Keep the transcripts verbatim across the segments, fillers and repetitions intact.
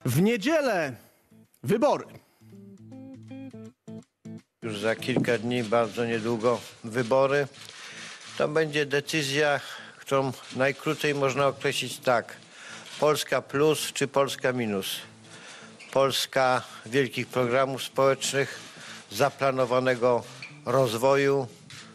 W niedzielę wybory. Już za kilka dni, bardzo niedługo wybory. To będzie decyzja, którą najkrócej można określić tak. Polska plus czy Polska minus. Polska wielkich programów społecznych, zaplanowanego rozwoju,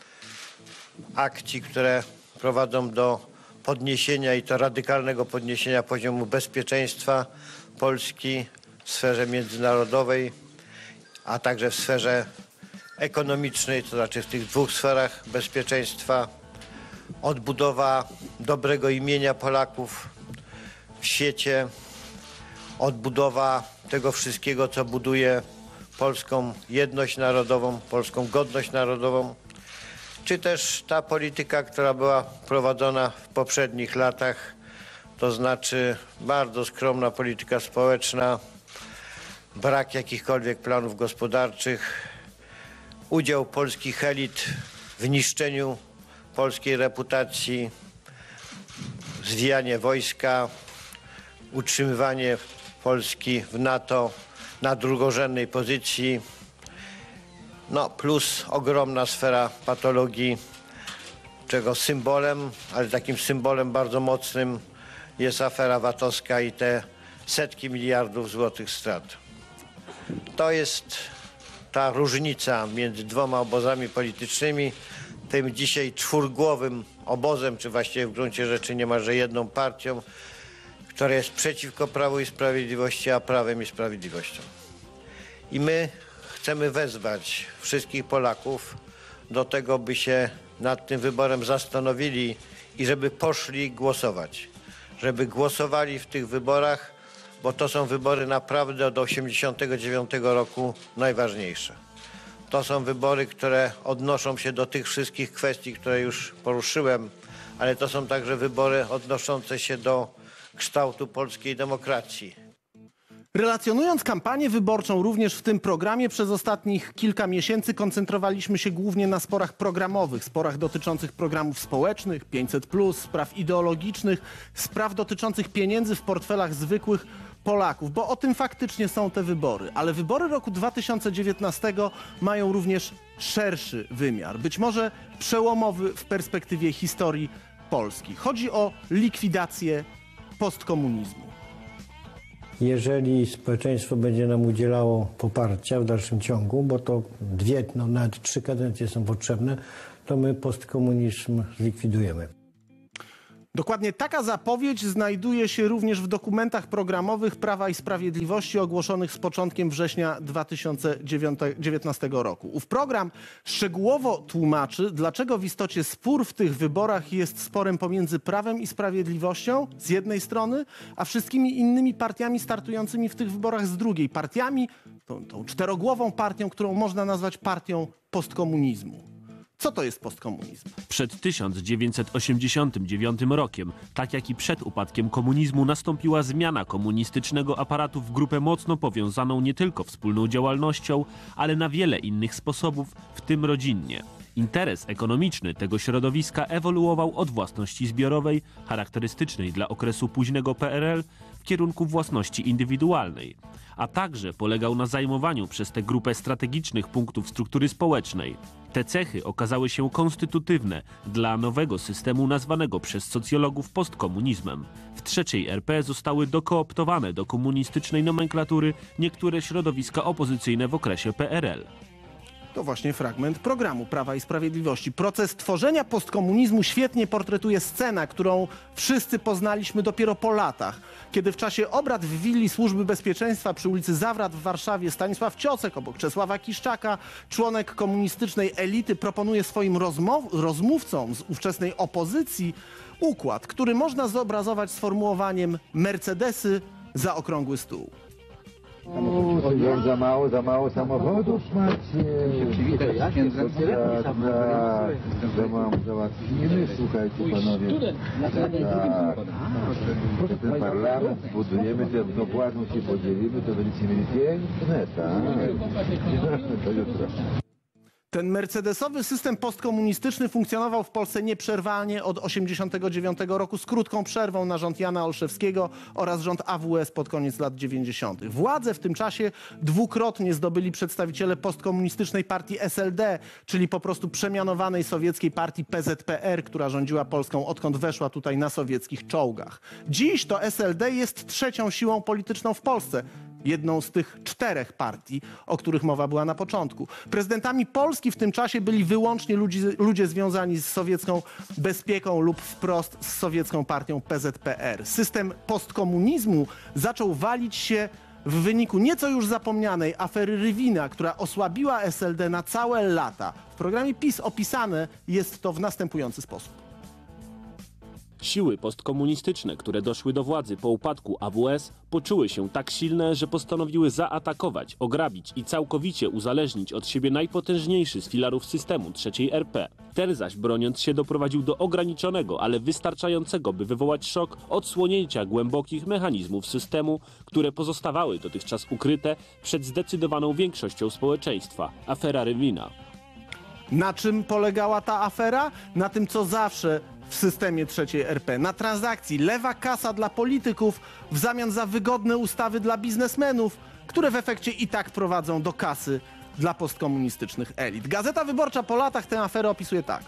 akcji, które prowadzą do podniesienia i to radykalnego podniesienia poziomu bezpieczeństwa Polski w sferze międzynarodowej, a także w sferze ekonomicznej, to znaczy w tych dwóch sferach bezpieczeństwa, odbudowa dobrego imienia Polaków w świecie, odbudowa tego wszystkiego, co buduje polską jedność narodową, polską godność narodową, czy też ta polityka, która była prowadzona w poprzednich latach, to znaczy bardzo skromna polityka społeczna, brak jakichkolwiek planów gospodarczych, udział polskich elit w niszczeniu polskiej reputacji, zwijanie wojska, utrzymywanie Polski w NATO na drugorzędnej pozycji, no plus ogromna sfera patologii, czego symbolem, ale takim symbolem bardzo mocnym jest afera VAT-owska i te setki miliardów złotych strat. To jest ta różnica między dwoma obozami politycznymi, tym dzisiaj czwórgłowym obozem, czy właściwie w gruncie rzeczy niemalże jedną partią, która jest przeciwko Prawu i Sprawiedliwości, a Prawem i Sprawiedliwością. I my chcemy wezwać wszystkich Polaków do tego, by się nad tym wyborem zastanowili i żeby poszli głosować. Żeby głosowali w tych wyborach, bo to są wybory naprawdę od osiemdziesiątego dziewiątego roku najważniejsze. To są wybory, które odnoszą się do tych wszystkich kwestii, które już poruszyłem, ale to są także wybory odnoszące się do kształtu polskiej demokracji. Relacjonując kampanię wyborczą również w tym programie, przez ostatnich kilka miesięcy koncentrowaliśmy się głównie na sporach programowych, sporach dotyczących programów społecznych, pięćset plus, spraw ideologicznych, spraw dotyczących pieniędzy w portfelach zwykłych Polaków, bo o tym faktycznie są te wybory. Ale wybory roku dwa tysiące dziewiętnastego mają również szerszy wymiar, być może przełomowy w perspektywie historii Polski. Chodzi o likwidację postkomunizmu. Jeżeli społeczeństwo będzie nam udzielało poparcia w dalszym ciągu, bo to dwie, no nawet trzy kadencje są potrzebne, to my postkomunizm zlikwidujemy. Dokładnie taka zapowiedź znajduje się również w dokumentach programowych Prawa i Sprawiedliwości ogłoszonych z początkiem września dwa tysiące dziewiętnastego roku. Ów program szczegółowo tłumaczy, dlaczego w istocie spór w tych wyborach jest sporem pomiędzy Prawem i Sprawiedliwością z jednej strony, a wszystkimi innymi partiami startującymi w tych wyborach z drugiej. Partiami, tą, tą czterogłową partią, którą można nazwać partią postkomunizmu. Co to jest postkomunizm? Przed tysiąc dziewięćset osiemdziesiątym dziewiątym rokiem, tak jak i przed upadkiem komunizmu, nastąpiła zmiana komunistycznego aparatu w grupę mocno powiązaną nie tylko wspólną działalnością, ale na wiele innych sposobów, w tym rodzinnie. Interes ekonomiczny tego środowiska ewoluował od własności zbiorowej, charakterystycznej dla okresu późnego P R L, w kierunku własności indywidualnej, a także polegał na zajmowaniu przez tę grupę strategicznych punktów struktury społecznej. Te cechy okazały się konstytutywne dla nowego systemu nazwanego przez socjologów postkomunizmem. W trzeciej R P zostały dokooptowane do komunistycznej nomenklatury niektóre środowiska opozycyjne w okresie P R L. To właśnie fragment programu Prawa i Sprawiedliwości. Proces tworzenia postkomunizmu świetnie portretuje scena, którą wszyscy poznaliśmy dopiero po latach, kiedy w czasie obrad w willi Służby Bezpieczeństwa przy ulicy Zawrat w Warszawie Stanisław Ciosek obok Czesława Kiszczaka, członek komunistycznej elity, proponuje swoim rozmówcom z ówczesnej opozycji układ, który można zobrazować sformułowaniem Mercedesy za okrągły stół. O, za mało, za mało samochodów macie. Przywitać z księdzem. Tak, tak. Za mało załatwimy, słuchajcie panowie. Tak. Ten parlament zbudujemy, to płatą się podzielimy, to będziecie mieli piękne, tak. To jutro. Ten mercedesowy system postkomunistyczny funkcjonował w Polsce nieprzerwanie od osiemdziesiątego dziewiątego roku z krótką przerwą na rząd Jana Olszewskiego oraz rząd A W S pod koniec lat dziewięćdziesiątych. Władzę w tym czasie dwukrotnie zdobyli przedstawiciele postkomunistycznej partii S L D, czyli po prostu przemianowanej sowieckiej partii P Z P R, która rządziła Polską, odkąd weszła tutaj na sowieckich czołgach. Dziś to S L D jest trzecią siłą polityczną w Polsce. Jedną z tych czterech partii, o których mowa była na początku. Prezydentami Polski w tym czasie byli wyłącznie ludzie, ludzie związani z sowiecką bezpieką lub wprost z sowiecką partią P Z P R. System postkomunizmu zaczął walić się w wyniku nieco już zapomnianej afery Rywina, która osłabiła S L D na całe lata. W programie PiS opisane jest to w następujący sposób. Siły postkomunistyczne, które doszły do władzy po upadku A W S, poczuły się tak silne, że postanowiły zaatakować, ograbić i całkowicie uzależnić od siebie najpotężniejszy z filarów systemu trzeciej R P. Ten zaś, broniąc się, doprowadził do ograniczonego, ale wystarczającego, by wywołać szok, odsłonięcia głębokich mechanizmów systemu, które pozostawały dotychczas ukryte przed zdecydowaną większością społeczeństwa. Afera Rywina. Na czym polegała ta afera? Na tym, co zawsze w systemie trzeciej R P. Na transakcji lewa kasa dla polityków w zamian za wygodne ustawy dla biznesmenów, które w efekcie i tak prowadzą do kasy dla postkomunistycznych elit. Gazeta Wyborcza po latach tę aferę opisuje tak.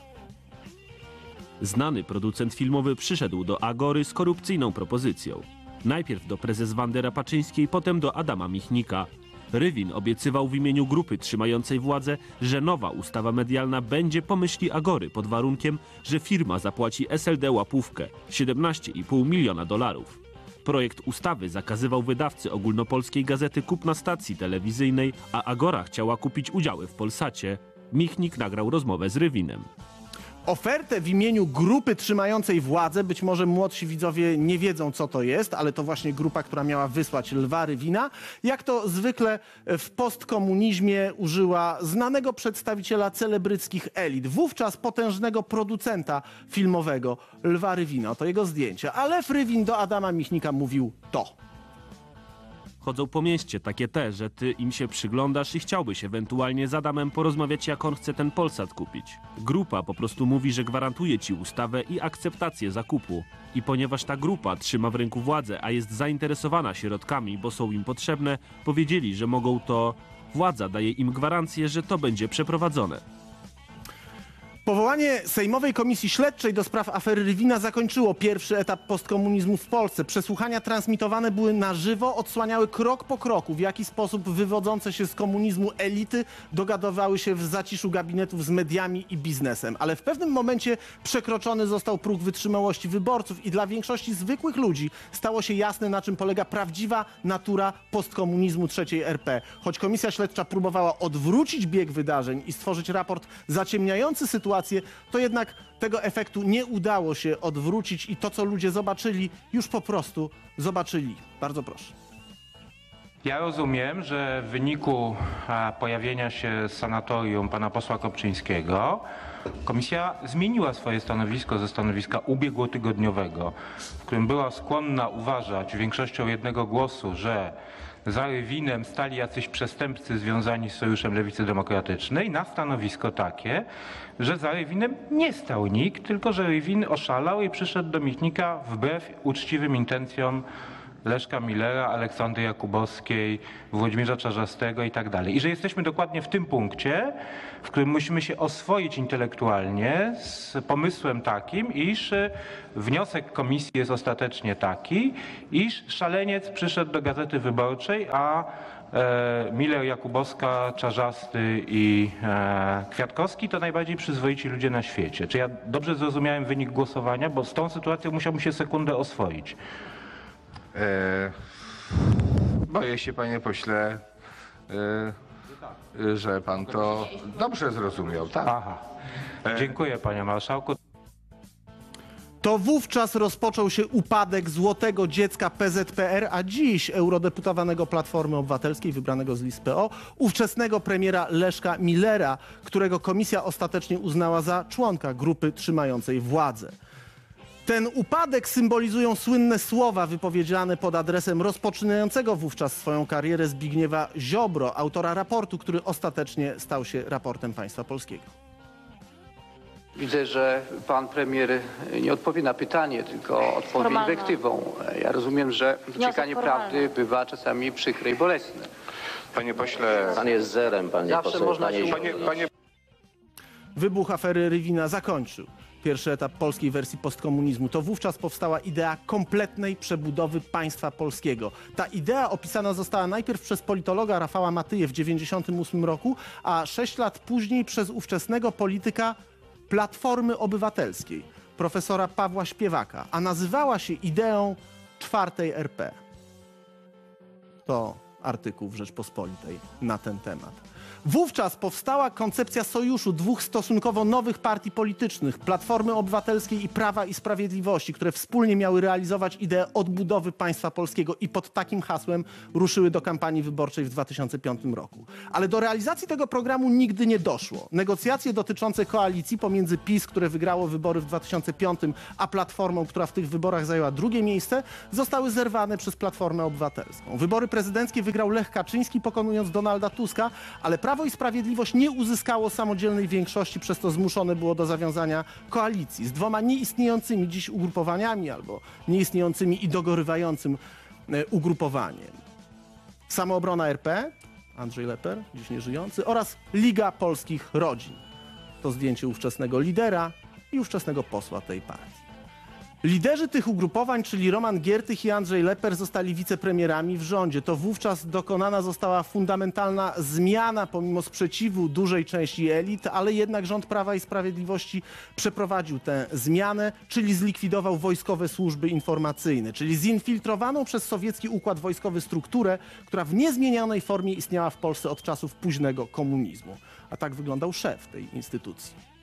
Znany producent filmowy przyszedł do Agory z korupcyjną propozycją. Najpierw do prezes Wandy Rapaczyńskiej, potem do Adama Michnika. Rywin obiecywał w imieniu grupy trzymającej władzę, że nowa ustawa medialna będzie po myśli Agory pod warunkiem, że firma zapłaci S L D łapówkę siedemnaście i pół miliona dolarów. Projekt ustawy zakazywał wydawcy ogólnopolskiej gazety kupna stacji telewizyjnej, a Agora chciała kupić udziały w Polsacie. Michnik nagrał rozmowę z Rywinem. Ofertę w imieniu grupy trzymającej władzę, być może młodsi widzowie nie wiedzą, co to jest, ale to właśnie grupa, która miała wysłać Lwa Rywina, jak to zwykle w postkomunizmie użyła znanego przedstawiciela celebryckich elit, wówczas potężnego producenta filmowego Lwa Rywina. Oto jego zdjęcie. A Lew Rywin do Adama Michnika mówił to. Chodzą po mieście takie te, że ty im się przyglądasz i chciałbyś ewentualnie z Adamem porozmawiać, jak on chce ten Polsat kupić. Grupa po prostu mówi, że gwarantuje ci ustawę i akceptację zakupu. I ponieważ ta grupa trzyma w ręku władzę, a jest zainteresowana środkami, bo są im potrzebne, powiedzieli, że mogą to... Władza daje im gwarancję, że to będzie przeprowadzone. Powołanie Sejmowej Komisji Śledczej do spraw afery Rywina zakończyło pierwszy etap postkomunizmu w Polsce. Przesłuchania transmitowane były na żywo, odsłaniały krok po kroku, w jaki sposób wywodzące się z komunizmu elity dogadywały się w zaciszu gabinetów z mediami i biznesem. Ale w pewnym momencie przekroczony został próg wytrzymałości wyborców i dla większości zwykłych ludzi stało się jasne, na czym polega prawdziwa natura postkomunizmu trzeciej R P. Choć Komisja Śledcza próbowała odwrócić bieg wydarzeń i stworzyć raport zaciemniający sytuację, to jednak tego efektu nie udało się odwrócić i to, co ludzie zobaczyli, już po prostu zobaczyli. Bardzo proszę. Ja rozumiem, że w wyniku pojawienia się z sanatorium pana posła Kopczyńskiego komisja zmieniła swoje stanowisko ze stanowiska ubiegłotygodniowego, w którym była skłonna uważać większością jednego głosu, że za Rywinem stali jacyś przestępcy związani z Sojuszem Lewicy Demokratycznej, na stanowisko takie, że za Rywinem nie stał nikt, tylko że Rywin oszalał i przyszedł do Michnika wbrew uczciwym intencjom Leszka Millera, Aleksandry Jakubowskiej, Włodzimierza Czarzastego i tak dalej. I że jesteśmy dokładnie w tym punkcie, w którym musimy się oswoić intelektualnie z pomysłem takim, iż wniosek komisji jest ostatecznie taki, iż szaleniec przyszedł do Gazety Wyborczej, a e, Miller, Jakubowska, Czarzasty i e, Kwiatkowski to najbardziej przyzwoici ludzie na świecie. Czy ja dobrze zrozumiałem wynik głosowania? Bo z tą sytuacją musiałbym się sekundę oswoić. E, boję się, panie pośle, e, że pan to dobrze zrozumiał, tak? Aha. Dziękuję, panie marszałku. To wówczas rozpoczął się upadek złotego dziecka P Z P R, a dziś eurodeputowanego Platformy Obywatelskiej, wybranego z list P O, ówczesnego premiera Leszka Millera, którego komisja ostatecznie uznała za członka grupy trzymającej władzę. Ten upadek symbolizują słynne słowa wypowiedziane pod adresem rozpoczynającego wówczas swoją karierę Zbigniewa Ziobro, autora raportu, który ostatecznie stał się raportem państwa polskiego. Widzę, że pan premier nie odpowie na pytanie, tylko odpowie Formalna. inwektywą. Ja rozumiem, że wyciekanie formalny. prawdy bywa czasami przykre i bolesne. Panie pośle, Pan jest zerem, panie Zawsze poseł. można Panie... się panie, panie Wybuch afery Rywina zakończył pierwszy etap polskiej wersji postkomunizmu. To wówczas powstała idea kompletnej przebudowy państwa polskiego. Ta idea opisana została najpierw przez politologa Rafała Matyję w tysiąc dziewięćset dziewięćdziesiątym ósmym roku, a sześć lat później przez ówczesnego polityka Platformy Obywatelskiej, profesora Pawła Śpiewaka, a nazywała się ideą czwartej R P. To artykuł w Rzeczpospolitej na ten temat. Wówczas powstała koncepcja sojuszu dwóch stosunkowo nowych partii politycznych, Platformy Obywatelskiej i Prawa i Sprawiedliwości, które wspólnie miały realizować ideę odbudowy państwa polskiego i pod takim hasłem ruszyły do kampanii wyborczej w dwa tysiące piątym roku. Ale do realizacji tego programu nigdy nie doszło. Negocjacje dotyczące koalicji pomiędzy PiS, które wygrało wybory w dwa tysiące piątym, a Platformą, która w tych wyborach zajęła drugie miejsce, zostały zerwane przez Platformę Obywatelską. Wybory prezydenckie wygrał Lech Kaczyński, pokonując Donalda Tuska, ale Prawo i Sprawiedliwość nie uzyskało samodzielnej większości, przez to zmuszone było do zawiązania koalicji z dwoma nieistniejącymi dziś ugrupowaniami albo nieistniejącymi i dogorywającym e, ugrupowaniem. Samoobrona R P, Andrzej Leper, dziś nieżyjący, oraz Liga Polskich Rodzin. To zdjęcie ówczesnego lidera i ówczesnego posła tej partii. Liderzy tych ugrupowań, czyli Roman Giertych i Andrzej Leper, zostali wicepremierami w rządzie. To wówczas dokonana została fundamentalna zmiana pomimo sprzeciwu dużej części elit, ale jednak rząd Prawa i Sprawiedliwości przeprowadził tę zmianę, czyli zlikwidował wojskowe służby informacyjne, czyli zinfiltrowaną przez sowiecki układ wojskowy strukturę, która w niezmienionej formie istniała w Polsce od czasów późnego komunizmu. A tak wyglądał szef tej instytucji.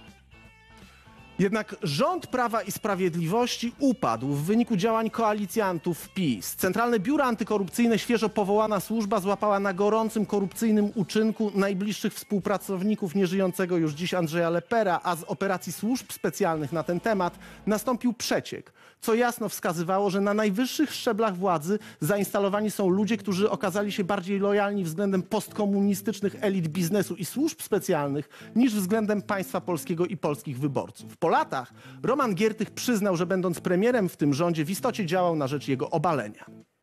Jednak rząd Prawa i Sprawiedliwości upadł w wyniku działań koalicjantów PiS. Centralne Biuro Antykorupcyjne, świeżo powołana służba, złapała na gorącym korupcyjnym uczynku najbliższych współpracowników nieżyjącego już dziś Andrzeja Lepera, a z operacji służb specjalnych na ten temat nastąpił przeciek, co jasno wskazywało, że na najwyższych szczeblach władzy zainstalowani są ludzie, którzy okazali się bardziej lojalni względem postkomunistycznych elit biznesu i służb specjalnych niż względem państwa polskiego i polskich wyborców. Po latach Roman Giertych przyznał, że będąc premierem w tym rządzie w istocie działał na rzecz jego obalenia.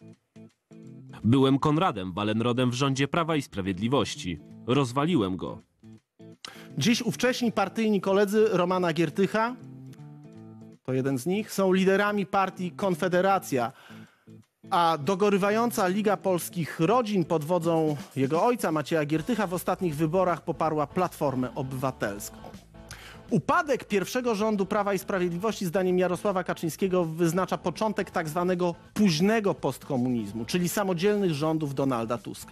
Byłem Konradem Wallenrodem w rządzie Prawa i Sprawiedliwości. Rozwaliłem go. Dziś ówcześni partyjni koledzy Romana Giertycha, to jeden z nich, są liderami partii Konfederacja, a dogorywająca Liga Polskich Rodzin pod wodzą jego ojca Macieja Giertycha w ostatnich wyborach poparła Platformę Obywatelską. Upadek pierwszego rządu Prawa i Sprawiedliwości, zdaniem Jarosława Kaczyńskiego, wyznacza początek tak zwanego późnego postkomunizmu, czyli samodzielnych rządów Donalda Tuska.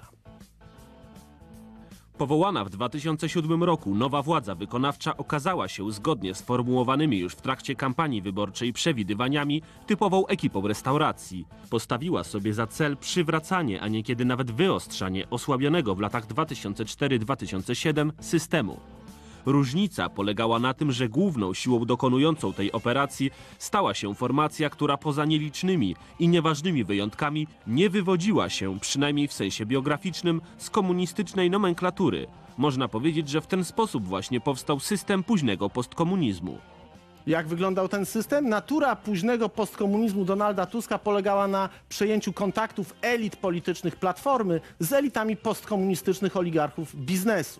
Powołana w dwa tysiące siódmym roku nowa władza wykonawcza okazała się, zgodnie z formułowanymi już w trakcie kampanii wyborczej przewidywaniami, typową ekipą restauracji. Postawiła sobie za cel przywracanie, a niekiedy nawet wyostrzanie osłabionego w latach dwa tysiące czwartym do dwa tysiące siódmego systemu. Różnica polegała na tym, że główną siłą dokonującą tej operacji stała się formacja, która poza nielicznymi i nieważnymi wyjątkami nie wywodziła się, przynajmniej w sensie biograficznym, z komunistycznej nomenklatury. Można powiedzieć, że w ten sposób właśnie powstał system późnego postkomunizmu. Jak wyglądał ten system? Natura późnego postkomunizmu Donalda Tuska polegała na przejęciu kontaktów elit politycznych Platformy z elitami postkomunistycznych oligarchów biznesu.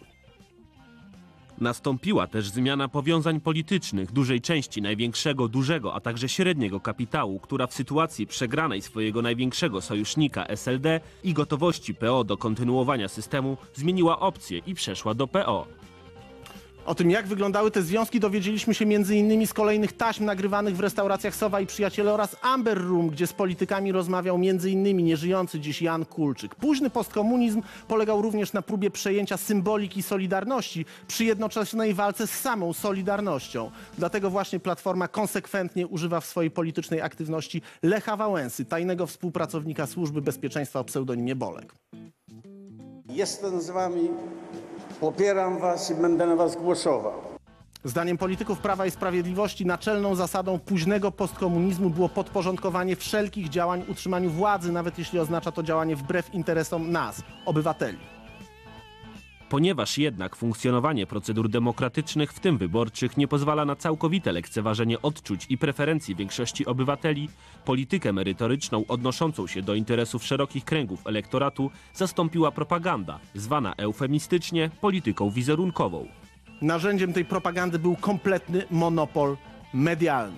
Nastąpiła też zmiana powiązań politycznych dużej części największego, dużego, a także średniego kapitału, która w sytuacji przegranej swojego największego sojusznika S L D i gotowości P O do kontynuowania systemu zmieniła opcję i przeszła do P O. O tym, jak wyglądały te związki, dowiedzieliśmy się między innymi z kolejnych taśm nagrywanych w restauracjach Sowa i Przyjaciele oraz Amber Room, gdzie z politykami rozmawiał między innymi nieżyjący dziś Jan Kulczyk. Późny postkomunizm polegał również na próbie przejęcia symboliki Solidarności przy jednoczesnej walce z samą Solidarnością. Dlatego właśnie Platforma konsekwentnie używa w swojej politycznej aktywności Lecha Wałęsy, tajnego współpracownika Służby Bezpieczeństwa o pseudonimie Bolek. Jestem z wami, popieram was i będę na was głosował. Zdaniem polityków Prawa i Sprawiedliwości naczelną zasadą późnego postkomunizmu było podporządkowanie wszelkich działań utrzymaniu władzy, nawet jeśli oznacza to działanie wbrew interesom nas, obywateli. Ponieważ jednak funkcjonowanie procedur demokratycznych, w tym wyborczych, nie pozwala na całkowite lekceważenie odczuć i preferencji większości obywateli, politykę merytoryczną odnoszącą się do interesów szerokich kręgów elektoratu zastąpiła propaganda, zwana eufemistycznie polityką wizerunkową. Narzędziem tej propagandy był kompletny monopol medialny.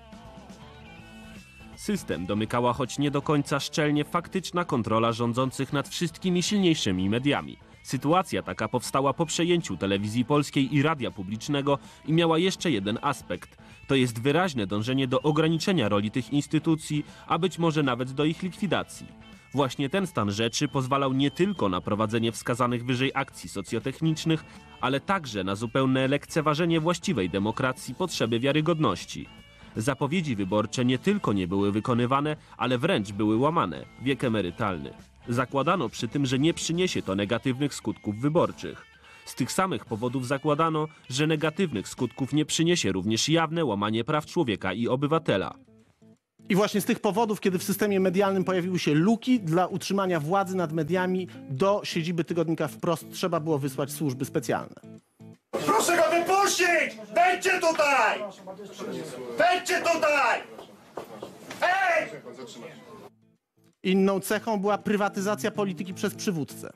System domykała, choć nie do końca szczelnie, faktyczna kontrola rządzących nad wszystkimi silniejszymi mediami. Sytuacja taka powstała po przejęciu Telewizji Polskiej i Radia Publicznego i miała jeszcze jeden aspekt. To jest wyraźne dążenie do ograniczenia roli tych instytucji, a być może nawet do ich likwidacji. Właśnie ten stan rzeczy pozwalał nie tylko na prowadzenie wskazanych wyżej akcji socjotechnicznych, ale także na zupełne lekceważenie właściwej demokracji potrzeby wiarygodności. Zapowiedzi wyborcze nie tylko nie były wykonywane, ale wręcz były łamane. Wiek emerytalny. Zakładano przy tym, że nie przyniesie to negatywnych skutków wyborczych. Z tych samych powodów zakładano, że negatywnych skutków nie przyniesie również jawne łamanie praw człowieka i obywatela. I właśnie z tych powodów, kiedy w systemie medialnym pojawiły się luki, dla utrzymania władzy nad mediami do siedziby tygodnika Wprost trzeba było wysłać służby specjalne. Proszę go wypuścić! Wejdźcie tutaj! Wejdźcie tutaj! Ej! Inną cechą była prywatyzacja polityki przez przywódcę.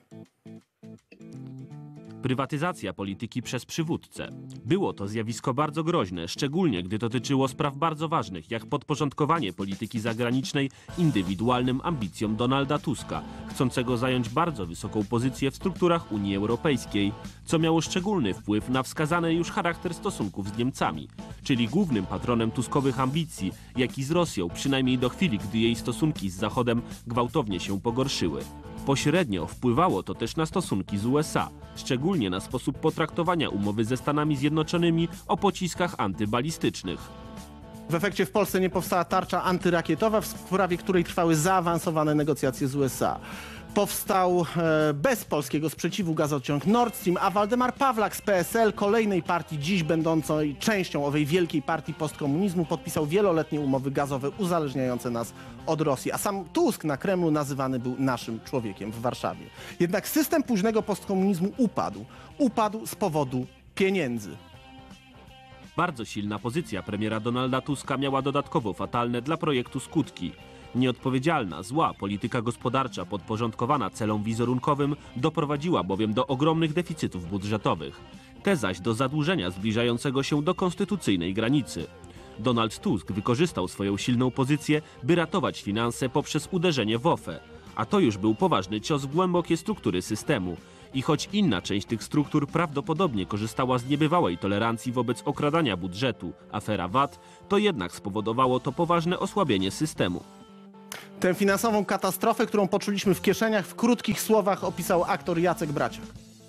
Prywatyzacja polityki przez przywódcę. Było to zjawisko bardzo groźne, szczególnie gdy dotyczyło spraw bardzo ważnych, jak podporządkowanie polityki zagranicznej indywidualnym ambicjom Donalda Tuska, chcącego zająć bardzo wysoką pozycję w strukturach Unii Europejskiej, co miało szczególny wpływ na wskazany już charakter stosunków z Niemcami, czyli głównym patronem tuskowych ambicji, jak i z Rosją, przynajmniej do chwili, gdy jej stosunki z Zachodem gwałtownie się pogorszyły. Pośrednio wpływało to też na stosunki z U S A, szczególnie na sposób potraktowania umowy ze Stanami Zjednoczonymi o pociskach antybalistycznych. W efekcie w Polsce nie powstała tarcza antyrakietowa, w sprawie której trwały zaawansowane negocjacje z U S A. Powstał e, bez polskiego sprzeciwu gazociąg Nord Stream, a Waldemar Pawlak z P S L, kolejnej partii dziś będącej częścią owej wielkiej partii postkomunizmu, podpisał wieloletnie umowy gazowe uzależniające nas od Rosji. A sam Tusk na Kremlu nazywany był naszym człowiekiem w Warszawie. Jednak system późnego postkomunizmu upadł. Upadł z powodu pieniędzy. Bardzo silna pozycja premiera Donalda Tuska miała dodatkowo fatalne dla projektu skutki. Nieodpowiedzialna, zła polityka gospodarcza podporządkowana celom wizerunkowym doprowadziła bowiem do ogromnych deficytów budżetowych. Te zaś do zadłużenia zbliżającego się do konstytucyjnej granicy. Donald Tusk wykorzystał swoją silną pozycję, by ratować finanse poprzez uderzenie w O F E. A to już był poważny cios w głębokie struktury systemu. I choć inna część tych struktur prawdopodobnie korzystała z niebywałej tolerancji wobec okradania budżetu, afera V A T, to jednak spowodowało to poważne osłabienie systemu. Tę finansową katastrofę, którą poczuliśmy w kieszeniach, w krótkich słowach opisał aktor Jacek Braciak.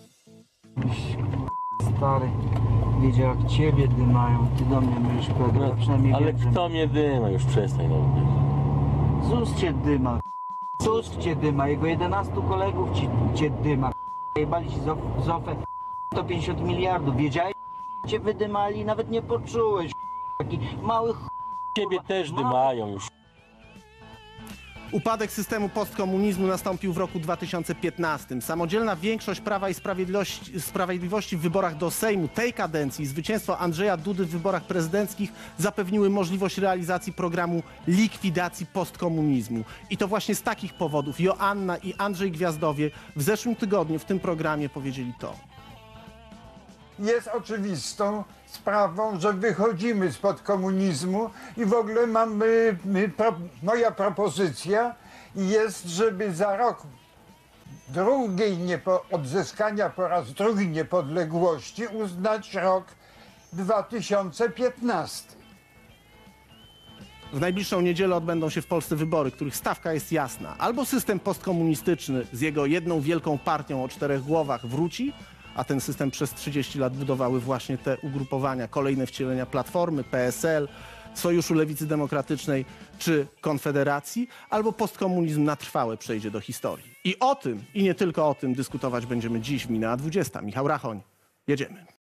Stary, wiedział jak ciebie dymają, ty do mnie będziesz pewnie, ja przynajmniej Ale wiem, kto mnie dyma? Już przestań no. Zus cię dyma, Tusk cię dyma, jego jedenastu kolegów ci, cię dyma, jebali ci z O F E sto pięćdziesiąt miliardów, wiedziałeś, cię wydymali, nawet nie poczułeś, taki mały ch... Ciebie też dymają już. Upadek systemu postkomunizmu nastąpił w roku dwa tysiące piętnastym. Samodzielna większość Prawa i Sprawiedliwości, Sprawiedliwości w wyborach do Sejmu tej kadencji i zwycięstwo Andrzeja Dudy w wyborach prezydenckich zapewniły możliwość realizacji programu likwidacji postkomunizmu. I to właśnie z takich powodów Joanna i Andrzej Gwiazdowie w zeszłym tygodniu w tym programie powiedzieli to. Jest oczywistą sprawą, że wychodzimy spod komunizmu i w ogóle mamy, my, pro, moja propozycja jest, żeby za rok drugiej niepo, odzyskania po raz drugi niepodległości uznać rok dwa tysiące piętnasty. W najbliższą niedzielę odbędą się w Polsce wybory, których stawka jest jasna. Albo system postkomunistyczny z jego jedną wielką partią o czterech głowach wróci, a ten system przez trzydzieści lat budowały właśnie te ugrupowania, kolejne wcielenia Platformy, P S L, Sojuszu Lewicy Demokratycznej czy Konfederacji, albo postkomunizm na trwałe przejdzie do historii. I o tym, i nie tylko o tym dyskutować będziemy dziś w Minęła dwudziesta. Michał Rachoń, jedziemy.